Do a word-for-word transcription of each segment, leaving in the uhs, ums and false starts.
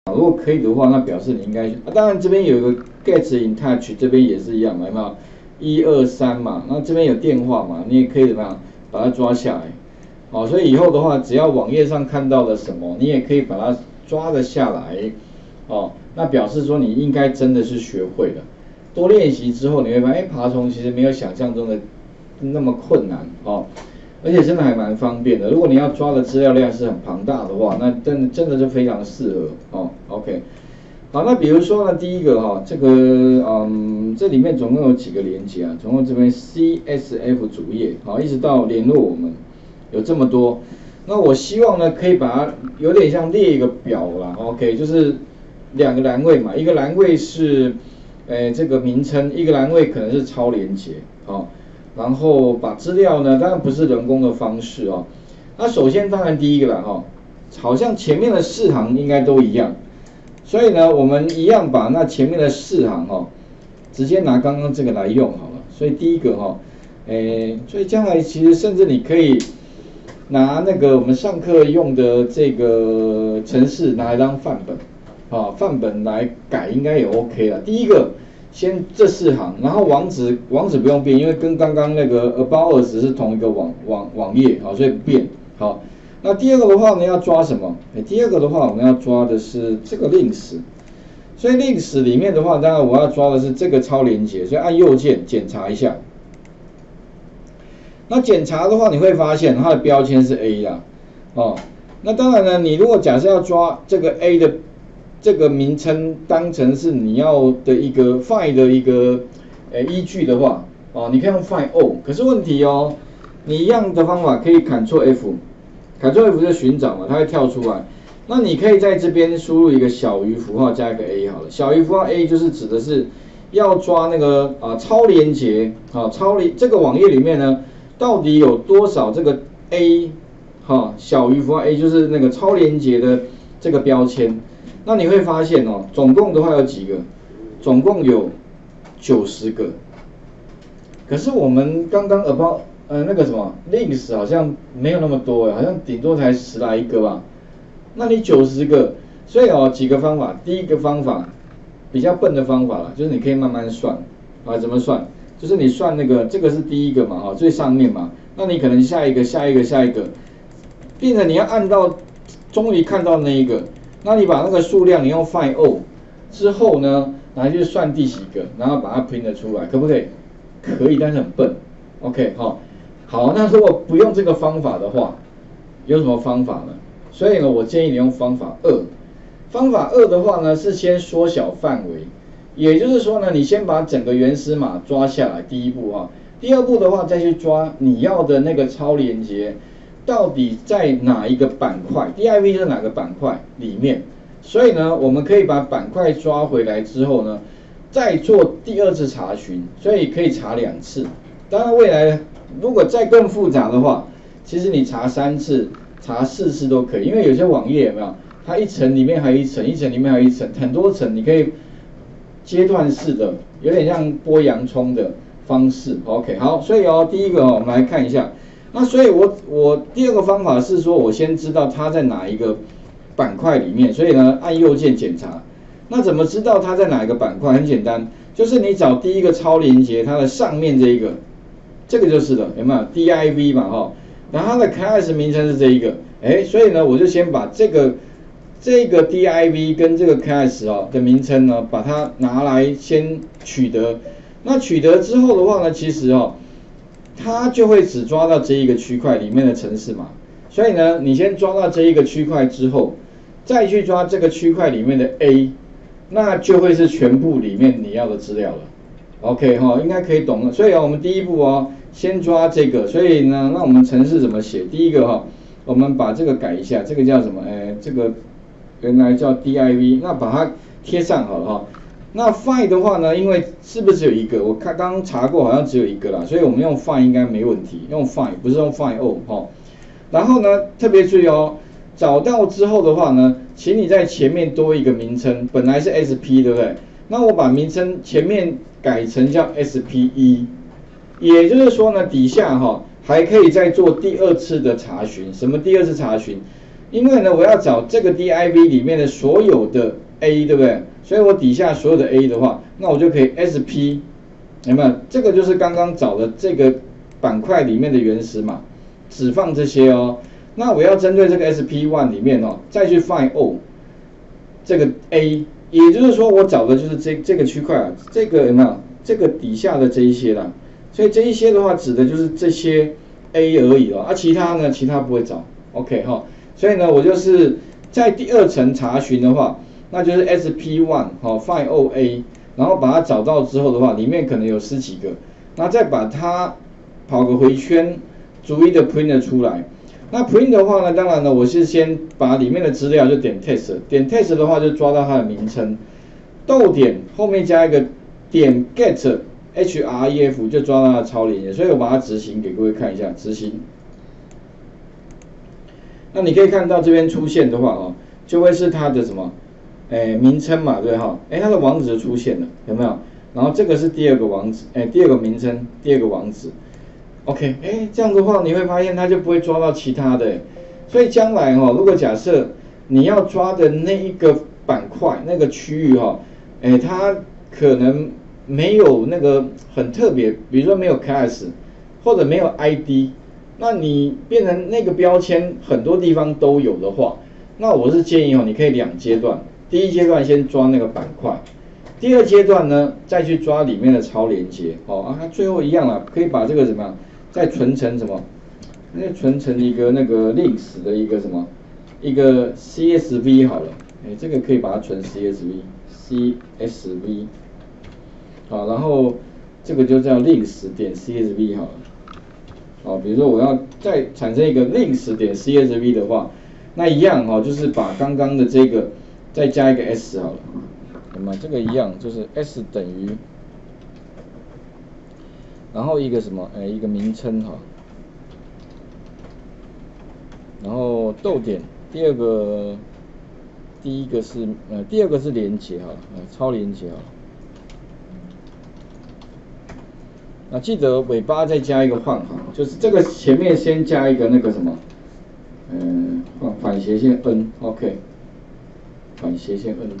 如果可以的话，那表示你应该、啊、当然这边有一个 get in touch， 这边也是一样嘛，有没有？一二三嘛，那这边有电话嘛，你也可以怎么样把它抓下来？好、哦，所以以后的话，只要网页上看到了什么，你也可以把它抓得下来。哦，那表示说你应该真的是学会了。多练习之后，你会发现，哎，爬虫其实没有想象中的那么困难哦。而且真的还蛮方便的。如果你要抓的资料量是很庞大的话，那真的真的就非常适合哦。OK， 好，那比如说呢，第一个哈、哦，这个嗯，这里面总共有几个连接啊？总共这边 C S F 主页，好，一直到联络我们，有这么多。那我希望呢，可以把它有点像列一个表啦 ，OK， 就是两个栏位嘛，一个栏位是，诶这个名称，一个栏位可能是超连接，哦。然后把资料呢，当然不是人工的方式哦。那首先当然第一个啦哈，好像前面的四行应该都一样，所以呢我们一样把那前面的四行哈，直接拿刚刚这个来用好了。所以第一个哈，诶，所以将来其实甚至你可以拿那个我们上课用的这个程式拿来当范本，啊，范本来改应该也 OK 了。第一个。先这四行，然后网址网址不用变，因为跟刚刚那个 About Us 是同一个网网网页，好，所以不变。好，那第二个的话呢，要抓什么？哎，第二个的话，我们要抓的是这个 links， 所以 links 里面的话，当然我要抓的是这个超连结，所以按右键检查一下。那检查的话，你会发现它的标签是 A 啦，哦，那当然呢，你如果假设要抓这个 A 的这个名称当成是你要的一个 find 的一个呃依据的话，哦，你可以用 find all， 可是问题哦，你一样的方法可以 Ctrl F，Ctrl F 就寻找嘛，它会跳出来。那你可以在这边输入一个小于符号加一个 A 好了，小于符号 A 就是指的是要抓那个啊、呃、超连结啊、哦、超连这个网页里面呢到底有多少这个 A 哈、哦、小于符号 A 就是那个超连结的这个标签。那你会发现哦，总共的话有几个？总共有九十个。可是我们刚刚 about 呃那个什么 links 好像没有那么多哎，好像顶多才十来一个吧。那你九十个，所以哦几个方法。第一个方法比较笨的方法啦，就是你可以慢慢算啊，怎么算？就是你算那个这个是第一个嘛哈，最上面嘛。那你可能下一个、下一个、下一个，变成你要按到终于看到那一个。那你把那个数量你用 find all 之后呢，拿去算第几个，然后把它 print 出来，可不可以？可以，但是很笨。OK， 好，好，那如果不用这个方法的话，有什么方法呢？所以呢，我建议你用方法二。方法二的话呢，是先缩小范围，也就是说呢，你先把整个原始码抓下来，第一步哈。第二步的话，再去抓你要的那个超连结。到底在哪一个板块 ？D I V 是哪个板块里面？所以呢，我们可以把板块抓回来之后呢，再做第二次查询，所以可以查两次。当然，未来如果再更复杂的话，其实你查三次、查四次都可以，因为有些网页有没有？它一层里面还有一层，一层里面还有一层，很多层，你可以阶段式的，有点像剥洋葱的方式。OK， 好，所以哦，第一个哦，我们来看一下。那所以我，我我第二个方法是说，我先知道它在哪一个板块里面，所以呢，按右键检查。那怎么知道它在哪一个板块？很简单，就是你找第一个超连结，它的上面这一个，这个就是了，有没有 ？D I V 嘛，哈，然后它的 class 名称是这一个，哎，所以呢，我就先把这个这个 D I V 跟这个 class 哦的名称呢，把它拿来先取得。那取得之后的话呢，其实哦。它就会只抓到这一个区块里面的程式码，所以呢，你先抓到这一个区块之后，再去抓这个区块里面的 A， 那就会是全部里面你要的资料了。OK 哈，应该可以懂了。所以啊，我们第一步哦，先抓这个。所以呢，那我们程式怎么写？第一个哈，我们把这个改一下，这个叫什么？哎，这个原来叫 D I V， 那把它贴上好了哈。那 find 的话呢，因为是不是只有一个？我看刚刚查过，好像只有一个啦，所以我们用 find 应该没问题，用 find 不是用 find all 哈。然后呢，特别注意哦，找到之后的话呢，请你在前面多一个名称，本来是 S P 对不对？那我把名称前面改成叫 S P 一， 也就是说呢，底下哈还可以再做第二次的查询。什么第二次查询？ 因为呢，我要找这个 div 里面的所有的 a， 对不对？所以我底下所有的 a 的话，那我就可以 sp， 有没有？这个就是刚刚找的这个板块里面的原始码，只放这些哦。那我要针对这个 S P 一 里面哦，再去 find O 这个 A， 也就是说我找的就是这这个区块啊，这个有没有？这个底下的这一些啦，所以这一些的话指的就是这些 A 而已哦，啊其他呢，其他不会找 ，OK 哈、哦，所以呢我就是在第二层查询的话，那就是 S P 一 好、哦、find O A， 然后把它找到之后的话，里面可能有十几个，那再把它跑个回圈，逐一的 print 出来。那 print 的话呢，当然呢，我是先把里面的资料就点 test， 点 test 的话就抓到它的名称，逗点后面加一个点 get href 就抓到它的超连接，所以我把它执行给各位看一下，执行。那你可以看到这边出现的话哦，就会是它的什么，哎名称嘛，对哈，哎它的网址就出现了，有没有？然后这个是第二个网址，哎第二个名称，第二个网址。OK， 哎，这样的话你会发现它就不会抓到其他的，所以将来哈、哦，如果假设你要抓的那一个板块、那个区域哈、哦，哎，它可能没有那个很特别，比如说没有 class 或者没有 I D， 那你变成那个标签很多地方都有的话，那我是建议哦，你可以两阶段，第一阶段先抓那个板块。第二阶段呢，再去抓里面的超连接，哦啊，它最后一样啦，可以把这个怎么样，再存成什么？那存成一个那个 links 的一个什么，一个 C S V 好了，哎，这个可以把它存 C S V，C S V， 好，然后这个就叫 links 点 C S V 好了，好，比如说我要再产生一个 links 点 C S V 的话，那一样哦，就是把刚刚的这个再加一个 s 好了。那么这个一样，就是 s 等于，然后一个什么？哎，一个名称哈，然后逗点，第二个，第一个是呃，第二个是连接哈，呃，超连接哈。那记得尾巴再加一个换行，就是这个前面先加一个那个什么，嗯、呃，反反斜线 n，OK， 反斜线 n。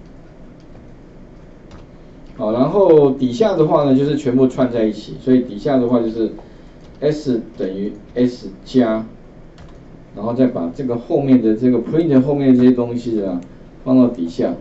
好，然后底下的话呢，就是全部串在一起，所以底下的话就是 s 等于 s 加，然后再把这个后面的这个 print 后面的这些东西啊放到底下，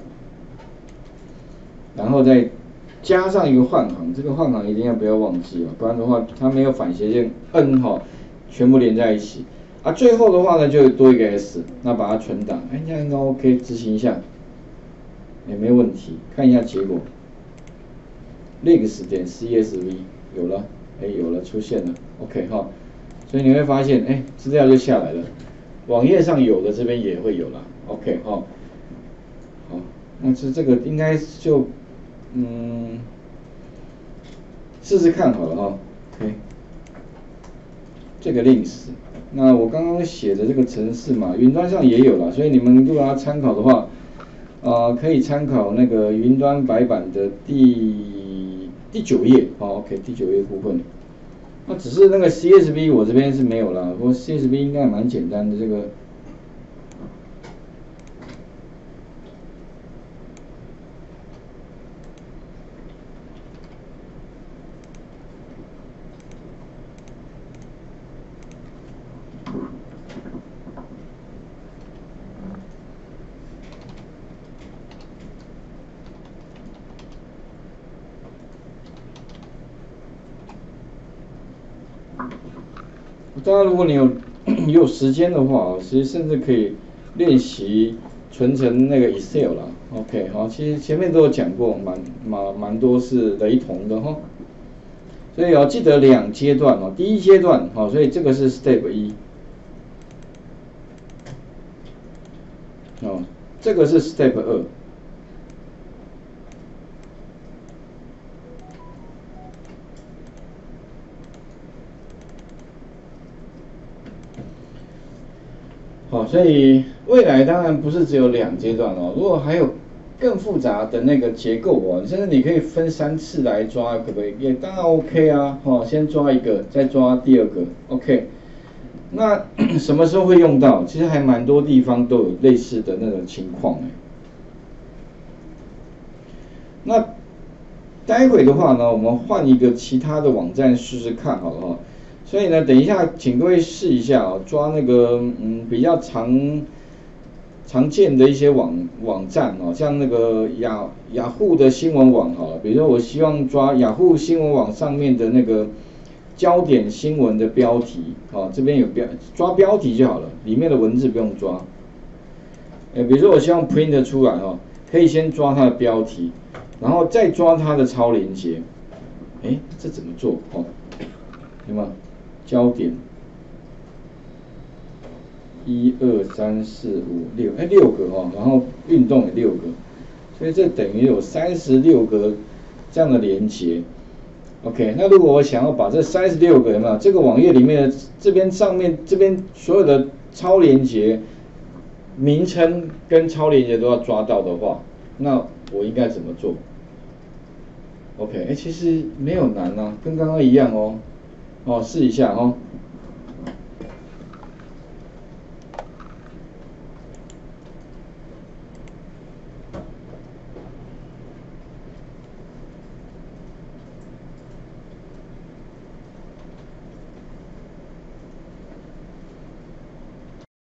然后再加上一个换行，这个换行一定要不要忘记哦，不然的话它没有反斜线 n 哈，全部连在一起啊。最后的话呢，就多一个 s， 那把它存档，哎，这样应该 OK， 执行一下，也没有问题，看一下结果。links 点 C S V 有了，哎，有了，出现了 ，OK 哈，所以你会发现，哎，资料就下来了，网页上有的这边也会有了 ，OK 哈，好，那这这个应该就，嗯，试试看好了哈 ，OK， 这个 links， 那我刚刚写的这个程式嘛，云端上也有了，所以你们如果要参考的话，啊、呃，可以参考那个云端白板的第。第九页，好 ，OK， 第九页部分，那只是那个 C S V 我这边是没有啦，不过 C S V 应该蛮简单的，这个。当然，如果你有有时间的话，其实甚至可以练习存成那个 Excel 啦。OK， 好，其实前面都有讲过，蛮蛮蛮多是雷同的哈。所以要记得两阶段哦，第一阶段好，所以这个是 Step 一，哦，这个是 Step 二。好，所以未来当然不是只有两阶段哦，如果还有更复杂的那个结构哦，甚至你可以分三次来抓，可不可以？也当然 OK 啊，哦，先抓一个，再抓第二个 ，OK。 那什么时候会用到？其实还蛮多地方都有类似的那种情况哎。那待会的话呢，我们换一个其他的网站试试看好了哈。所以呢，等一下请各位试一下哦，抓那个嗯比较常常见的一些网网站哦，像那个雅雅虎的新闻网好了，比如说我希望抓雅虎新闻网上面的那个焦点新闻的标题，哦，这边有标抓标题就好了，里面的文字不用抓。呃，比如说我希望 print 出来哦，可以先抓它的标题，然后再抓它的超连结。哎，这怎么做？哦，有没有？焦点，一二三四五六，哎，六个哦，然后运动也六个，所以这等于有三十六个这样的连结。OK， 那如果我想要把这三十六个有没有这个网页里面的这边上面这边所有的超连结名称跟超连结都要抓到的话，那我应该怎么做 ？OK， 哎，其实没有难啊，跟刚刚一样哦。哦，试一下哦。